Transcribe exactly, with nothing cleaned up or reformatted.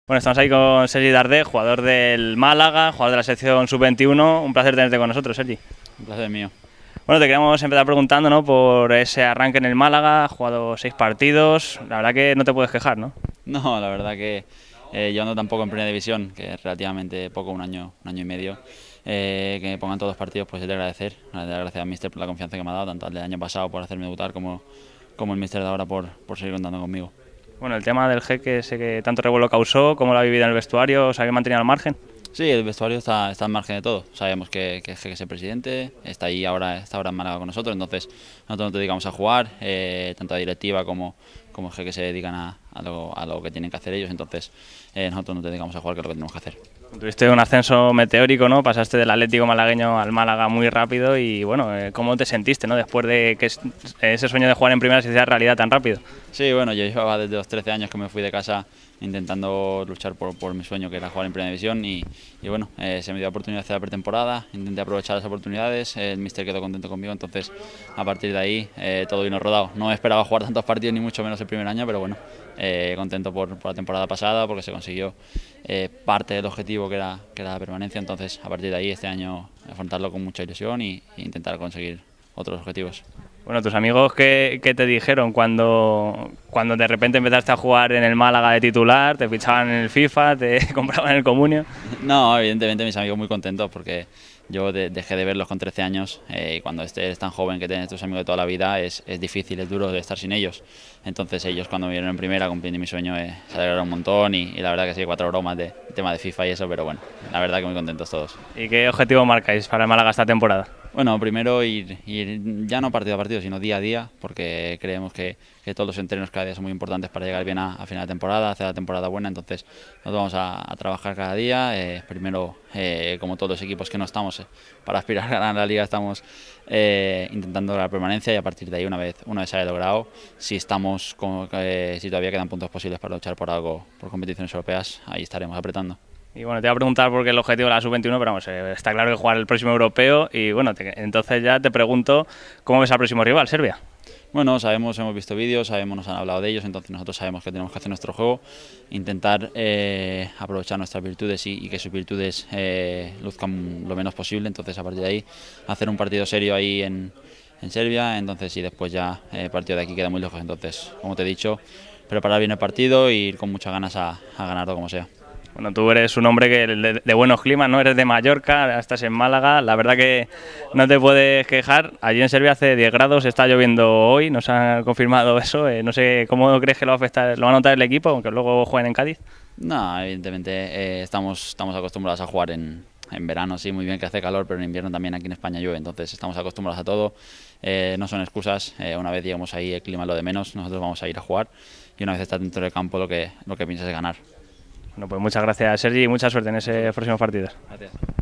Bueno, estamos ahí con Sergi Darder, jugador del Málaga, jugador de la sección sub veintiuno. Un placer tenerte con nosotros, Sergi. Un placer mío. Bueno, te queríamos empezar preguntando, ¿no?, por ese arranque en el Málaga. Has jugado seis partidos, la verdad que no te puedes quejar, ¿no? No, la verdad que eh, yo ando tampoco en primera división, que es relativamente poco, un año, un año y medio. Eh, que me pongan todos los partidos, pues es de agradecer. De agradecer al míster por la confianza que me ha dado, tanto el del año pasado por hacerme debutar como, como el míster de ahora por, por seguir contando conmigo. Bueno, el tema del jeque, sé que tanto revuelo causó, ¿cómo lo ha vivido en el vestuario? ¿Os habéis mantenido al margen? Sí, el vestuario está, está al margen de todo. Sabemos que, que el jeque es el presidente, está ahí ahora, está ahora en Málaga con nosotros, entonces nosotros nos dedicamos a jugar, eh, tanto la directiva como, como el jeque se dedican a, a, lo, a lo que tienen que hacer ellos, entonces eh, nosotros nos dedicamos a jugar, que es lo que tenemos que hacer. Tuviste un ascenso meteórico, ¿no? Pasaste del Atlético malagueño al Málaga muy rápido y, bueno, ¿cómo te sentiste, ¿no?, después de que ese sueño de jugar en primera se hiciera realidad tan rápido? Sí, bueno, yo llevaba desde los trece años que me fui de casa intentando luchar por, por mi sueño, que era jugar en primera división, y, y bueno, eh, se me dio la oportunidad de hacer la pretemporada, intenté aprovechar las oportunidades, el míster quedó contento conmigo, entonces a partir de ahí eh, todo vino rodado. No esperaba jugar tantos partidos, ni mucho menos el primer año, pero bueno, eh, contento por, por la temporada pasada, porque se consiguió eh, parte del objetivo que era, que era la permanencia, entonces a partir de ahí este año afrontarlo con mucha ilusión y, e intentar conseguir otros objetivos. Bueno, tus amigos, ¿qué, qué te dijeron cuando, cuando de repente empezaste a jugar en el Málaga de titular, te fichaban en el FIFA, te compraban el Comunio? No, evidentemente mis amigos muy contentos porque yo de, dejé de verlos con trece años eh, y cuando eres tan joven que tienes tus amigos de toda la vida es, es difícil, es duro de estar sin ellos. Entonces ellos cuando me vieron en primera cumpliendo mi sueño eh, se alegraron un montón y, y la verdad que sí, cuatro bromas de tema de FIFA y eso, pero bueno, la verdad que muy contentos todos. ¿Y qué objetivo marcáis para el Málaga esta temporada? Bueno, primero ir, ir ya no partido a partido, sino día a día, porque creemos que, que todos los entrenos cada día son muy importantes para llegar bien a, a final de temporada, hacer la temporada buena, entonces nos vamos a, a trabajar cada día. Eh, primero, eh, como todos los equipos que no estamos, eh, para aspirar a ganar la liga estamos eh, intentando la permanencia y a partir de ahí, una vez, una vez se haya logrado, si, estamos con, eh, si todavía quedan puntos posibles para luchar por algo, por competiciones europeas, ahí estaremos apretando. Y bueno, te iba a preguntar por qué el objetivo de la sub veintiuno, pero vamos, eh, está claro que jugar el próximo europeo y bueno, te, entonces ya te pregunto, ¿cómo ves al próximo rival, Serbia? Bueno, sabemos, hemos visto vídeos, sabemos, nos han hablado de ellos, entonces nosotros sabemos que tenemos que hacer nuestro juego, intentar eh, aprovechar nuestras virtudes y, y que sus virtudes eh, luzcan lo menos posible, entonces a partir de ahí hacer un partido serio ahí en, en Serbia, entonces y después ya eh, el partido de aquí queda muy lejos, entonces como te he dicho, preparar bien el partido y ir con muchas ganas a, a ganarlo como sea. Bueno, tú eres un hombre que de, de buenos climas, ¿no? Eres de Mallorca, estás en Málaga, la verdad que no te puedes quejar. Allí en Serbia hace diez grados, está lloviendo hoy, nos han confirmado eso. Eh, no sé, ¿cómo crees que lo va a afectar, lo va a notar el equipo, aunque luego jueguen en Cádiz? No, evidentemente eh, estamos, estamos acostumbrados a jugar en, en verano, sí, muy bien que hace calor, pero en invierno también aquí en España llueve, entonces estamos acostumbrados a todo. Eh, no son excusas, eh, una vez lleguemos ahí el clima es lo de menos, nosotros vamos a ir a jugar y una vez estás dentro del campo lo que, lo que piensas es ganar. Bueno, pues muchas gracias, Sergi, y mucha suerte en ese próximo partido. Gracias.